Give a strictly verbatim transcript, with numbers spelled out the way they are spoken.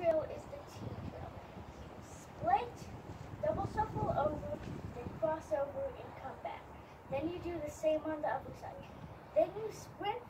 drill is the T drill. Split, double shuffle over, then cross over and come back. Then you do the same on the other side. Then you sprint